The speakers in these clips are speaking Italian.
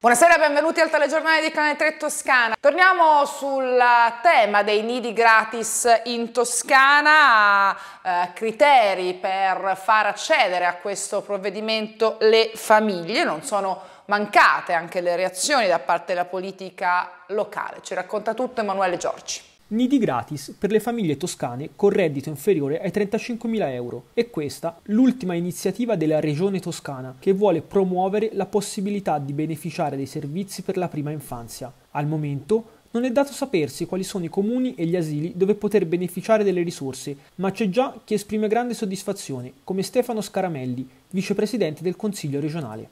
Buonasera, benvenuti al telegiornale di Canale 3 Toscana. Torniamo sul tema dei nidi gratis in Toscana, criteri per far accedere a questo provvedimento le famiglie. Non sono mancate anche le reazioni da parte della politica locale. Ci racconta tutto Emanuele Giorgi. Nidi gratis per le famiglie toscane con reddito inferiore ai 35.000 euro. E questa l'ultima iniziativa della Regione Toscana, che vuole promuovere la possibilità di beneficiare dei servizi per la prima infanzia. Al momento non è dato sapersi quali sono i comuni e gli asili dove poter beneficiare delle risorse, ma c'è già chi esprime grande soddisfazione, come Stefano Scaramelli, vicepresidente del Consiglio regionale.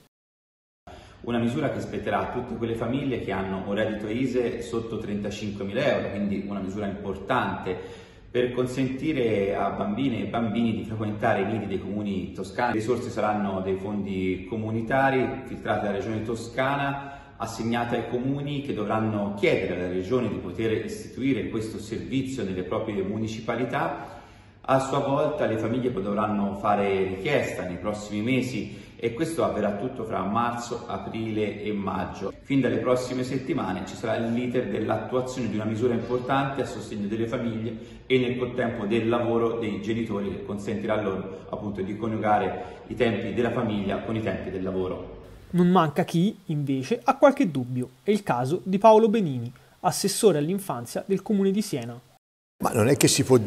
Una misura che spetterà a tutte quelle famiglie che hanno un reddito ISEE sotto 35.000 euro, quindi una misura importante per consentire a bambine e bambini di frequentare i nidi dei comuni toscani. Le risorse saranno dei fondi comunitari filtrati dalla Regione Toscana, assegnate ai comuni che dovranno chiedere alla Regione di poter istituire questo servizio nelle proprie municipalità. A sua volta le famiglie dovranno fare richiesta nei prossimi mesi e questo avverrà tutto fra marzo, aprile e maggio. Fin dalle prossime settimane ci sarà l'iter dell'attuazione di una misura importante a sostegno delle famiglie e nel contempo del lavoro dei genitori, che consentirà loro appunto di coniugare i tempi della famiglia con i tempi del lavoro. Non manca chi, invece, ha qualche dubbio. È il caso di Paolo Benini, assessore all'infanzia del Comune di Siena. Ma non è che si può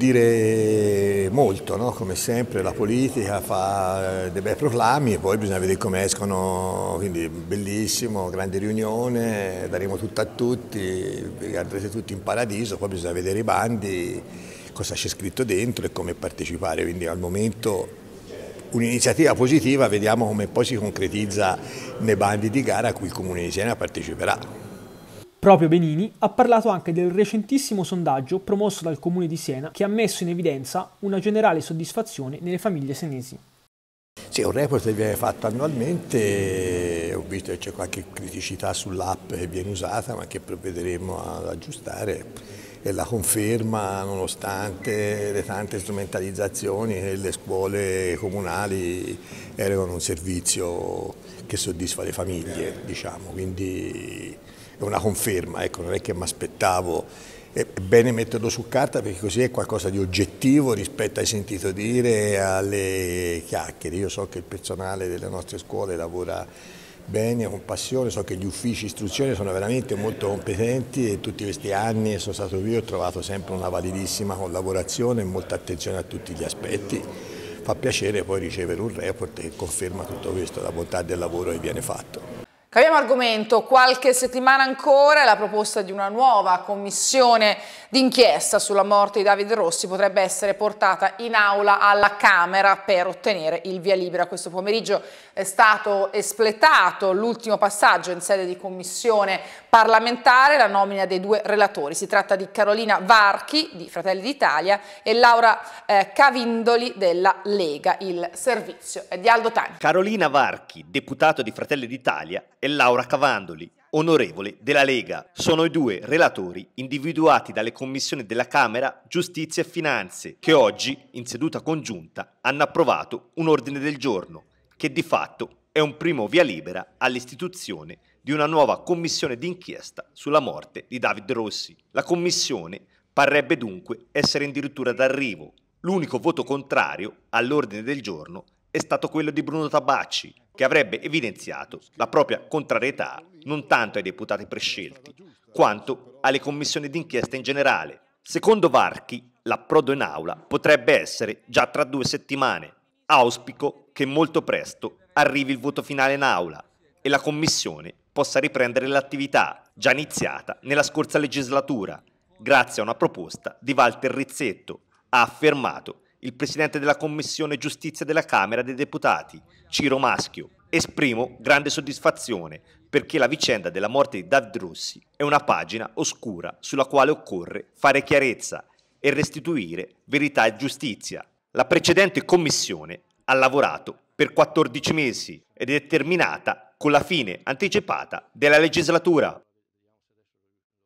dire molto, no? Come sempre la politica fa dei bei proclami e poi bisogna vedere come escono, quindi bellissimo, grande riunione, daremo tutto a tutti, vi andrete tutti in paradiso, poi bisogna vedere i bandi, cosa c'è scritto dentro e come partecipare, quindi al momento un'iniziativa positiva, vediamo come poi si concretizza nei bandi di gara a cui il Comune di Siena parteciperà. Proprio Benini ha parlato anche del recentissimo sondaggio promosso dal Comune di Siena che ha messo in evidenza una generale soddisfazione nelle famiglie senesi. Sì, è un report che viene fatto annualmente, ho visto che c'è qualche criticità sull'app che viene usata ma che provvederemo ad aggiustare e la conferma nonostante le tante strumentalizzazioni che le scuole comunali erogano un servizio che soddisfa le famiglie, diciamo, quindi è una conferma, ecco, non è che mi aspettavo, è bene metterlo su carta perché così è qualcosa di oggettivo rispetto ai sentito dire e alle chiacchiere. Io so che il personale delle nostre scuole lavora bene, con passione, so che gli uffici istruzione sono veramente molto competenti e tutti questi anni che sono stato qui ho trovato sempre una validissima collaborazione e molta attenzione a tutti gli aspetti. Fa piacere poi ricevere un report che conferma tutto questo, la bontà del lavoro che viene fatto. Cambiamo argomento, qualche settimana ancora la proposta di una nuova commissione d'inchiesta sulla morte di David Rossi potrebbe essere portata in aula alla Camera per ottenere il via libera. Questo pomeriggio è stato espletato l'ultimo passaggio in sede di commissione parlamentare, la nomina dei due relatori. Si tratta di Carolina Varchi di Fratelli d'Italia e Laura Cavindoli della Lega. Il servizio è di Aldo Tani. Carolina Varchi, deputato di Fratelli d'Italia, e Laura Cavandoli, onorevole della Lega. Sono i due relatori individuati dalle commissioni della Camera Giustizia e Finanze che oggi, in seduta congiunta, hanno approvato un ordine del giorno che di fatto è un primo via libera all'istituzione di una nuova commissione d'inchiesta sulla morte di David Rossi. La commissione parrebbe dunque essere addirittura d'arrivo. L'unico voto contrario all'ordine del giorno è stato quello di Bruno Tabacci, che avrebbe evidenziato la propria contrarietà non tanto ai deputati prescelti, quanto alle commissioni d'inchiesta in generale. Secondo Varchi, l'approdo in aula potrebbe essere già tra 2 settimane. Auspico che molto presto arrivi il voto finale in aula e la commissione possa riprendere l'attività già iniziata nella scorsa legislatura, grazie a una proposta di Walter Rizzetto, ha affermato il presidente della Commissione Giustizia della Camera dei Deputati, Ciro Maschio. Esprimo grande soddisfazione perché la vicenda della morte di David Rossi è una pagina oscura sulla quale occorre fare chiarezza e restituire verità e giustizia. La precedente commissione ha lavorato per 14 mesi ed è terminata con la fine anticipata della legislatura.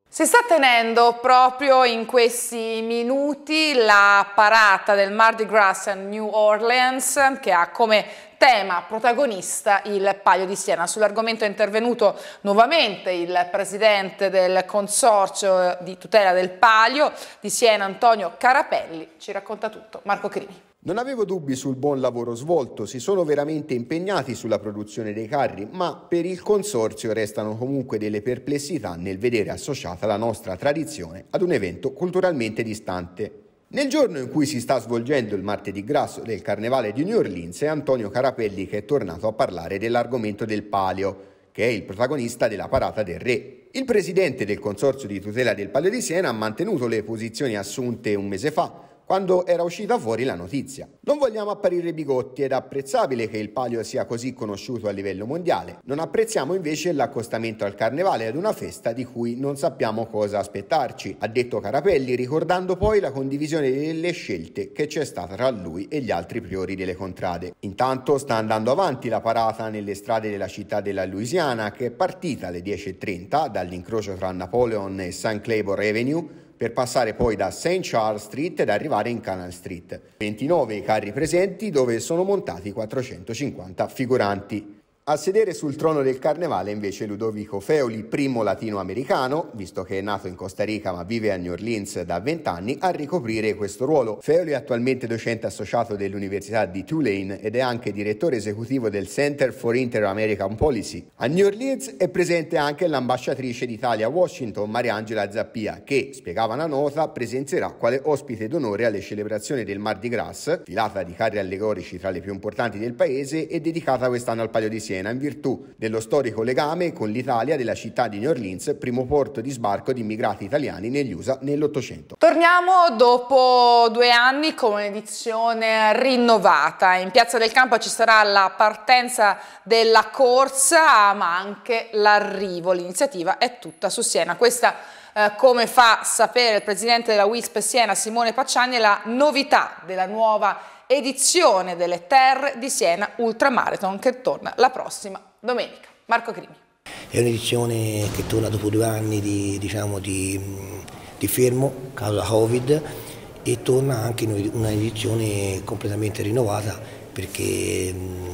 Si sta tenendo proprio in questi minuti la parata del Mardi Gras a New Orleans, che ha come tema protagonista il Palio di Siena. Sull'argomento è intervenuto nuovamente il presidente del Consorzio di tutela del Palio di Siena, Antonio Carapelli. Ci racconta tutto Marco Crimi. Non avevo dubbi sul buon lavoro svolto, si sono veramente impegnati sulla produzione dei carri, ma per il Consorzio restano comunque delle perplessità nel vedere associata la nostra tradizione ad un evento culturalmente distante. Nel giorno in cui si sta svolgendo il Mardi Gras del Carnevale di New Orleans è Antonio Carapelli che è tornato a parlare dell'argomento del Palio, che è il protagonista della parata del Re. Il presidente del Consorzio di tutela del Palio di Siena ha mantenuto le posizioni assunte un mese fa, quando era uscita fuori la notizia. Non vogliamo apparire bigotti ed è apprezzabile che il Palio sia così conosciuto a livello mondiale. Non apprezziamo invece l'accostamento al carnevale ad una festa di cui non sappiamo cosa aspettarci, ha detto Carapelli, ricordando poi la condivisione delle scelte che c'è stata tra lui e gli altri priori delle contrade. Intanto sta andando avanti la parata nelle strade della città della Louisiana, che è partita alle 10:30 dall'incrocio tra Napoleon e St. Claiborne Avenue, per passare poi da St. Charles Street ed arrivare in Canal Street. 29 i carri presenti, dove sono montati 450 figuranti. A sedere sul trono del carnevale invece Ludovico Feoli, primo latinoamericano, visto che è nato in Costa Rica ma vive a New Orleans da 20 anni, a ricoprire questo ruolo. Feoli è attualmente docente associato dell'Università di Tulane ed è anche direttore esecutivo del Center for Inter-American Policy. A New Orleans è presente anche l'ambasciatrice d'Italia a Washington, Mariangela Zappia, che, spiegava una nota, presenzierà quale ospite d'onore alle celebrazioni del Mardi Gras, filata di carri allegorici tra le più importanti del paese e dedicata quest'anno al Palio di Siena, in virtù dello storico legame con l'Italia della città di New Orleans, primo porto di sbarco di immigrati italiani negli USA nell'Ottocento. Torniamo dopo 2 anni con un'edizione rinnovata. In Piazza del Campo ci sarà la partenza della corsa, ma anche l'arrivo. L'iniziativa è tutta su Siena. Questa, come fa sapere il presidente della WISP Siena, Simone Pacciani, è la novità della nuova edizione delle Terre di Siena Ultramarathon, che torna la prossima domenica. Marco Crimi. È un'edizione che torna dopo 2 anni di fermo causa Covid, e torna anche una edizione completamente rinnovata, perché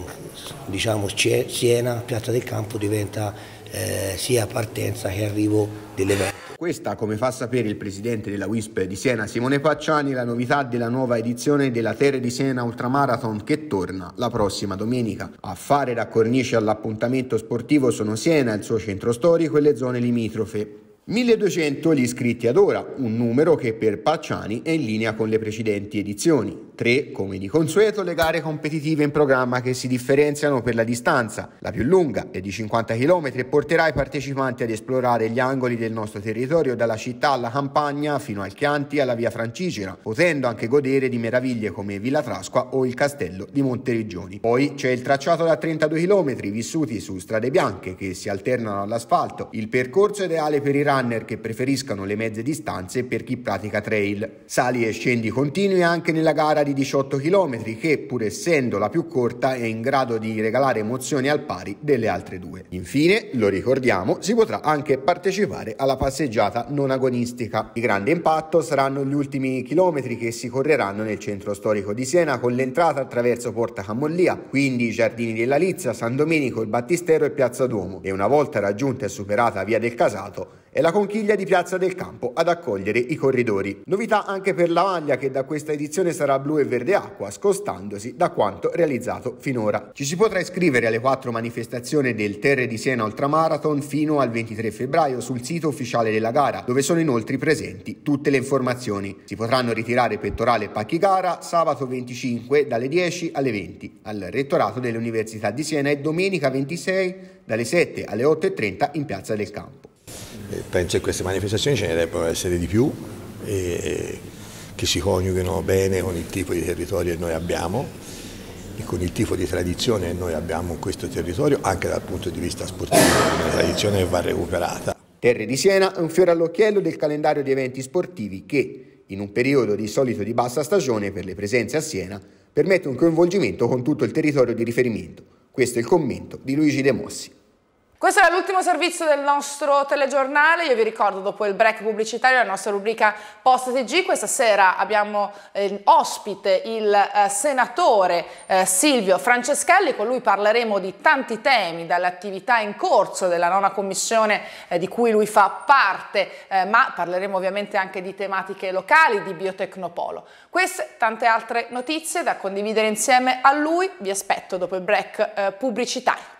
Siena, Piazza del Campo diventa sia partenza che arrivo dell'evento. Questa, come fa sapere il presidente della WISP di Siena, Simone Pacciani, è la novità della nuova edizione della Terre di Siena Ultramarathon, che torna la prossima domenica. A fare da cornice all'appuntamento sportivo sono Siena, il suo centro storico e le zone limitrofe. 1200 gli iscritti ad ora, un numero che per Pacciani è in linea con le precedenti edizioni. 3, come di consueto, le gare competitive in programma, che si differenziano per la distanza. La più lunga è di 50 km e porterà i partecipanti ad esplorare gli angoli del nostro territorio, dalla città alla campagna fino al Chianti alla via Francigena, potendo anche godere di meraviglie come Villa Trasqua o il castello di Monteriggioni. Poi c'è il tracciato da 32 km vissuti su strade bianche che si alternano all'asfalto, il percorso ideale per i runner che preferiscano le mezze distanze e per chi pratica trail. Sali e scendi continui anche nella gara di 18 km che, pur essendo la più corta, è in grado di regalare emozioni al pari delle altre 2. Infine, lo ricordiamo, si potrà anche partecipare alla passeggiata non agonistica. Di grande impatto saranno gli ultimi chilometri che si correranno nel centro storico di Siena, con l'entrata attraverso Porta Camollia, quindi i Giardini della Lizza, San Domenico, il Battistero e Piazza Duomo, e una volta raggiunta e superata Via del Casato è la conchiglia di Piazza del Campo ad accogliere i corridori. Novità anche per la maglia, che da questa edizione sarà blu e verde acqua, scostandosi da quanto realizzato finora. Ci si potrà iscrivere alle 4 manifestazioni del Terre di Siena Ultramarathon fino al 23 febbraio sul sito ufficiale della gara, dove sono inoltre presenti tutte le informazioni. Si potranno ritirare pettorale e pacchi gara sabato 25 dalle 10 alle 20 al rettorato dell'Università di Siena e domenica 26 dalle 7 alle 8:30 in Piazza del Campo. Penso che queste manifestazioni ce ne debbano essere di più, che si coniughino bene con il tipo di territorio che noi abbiamo e con il tipo di tradizione che noi abbiamo in questo territorio, anche dal punto di vista sportivo, una tradizione che va recuperata. Terre di Siena è un fiore all'occhiello del calendario di eventi sportivi che, in un periodo di solito di bassa stagione per le presenze a Siena, permette un coinvolgimento con tutto il territorio di riferimento. Questo è il commento di Luigi De Mossi. Questo era l'ultimo servizio del nostro telegiornale. Io vi ricordo, dopo il break pubblicitario, la nostra rubrica Post TG. Questa sera abbiamo ospite il senatore Silvio Franceschelli. Con lui parleremo di tanti temi, dall'attività in corso della 9ª commissione di cui lui fa parte, ma parleremo ovviamente anche di tematiche locali, di Biotecnopolo. Queste e tante altre notizie da condividere insieme a lui. Vi aspetto dopo il break pubblicitario.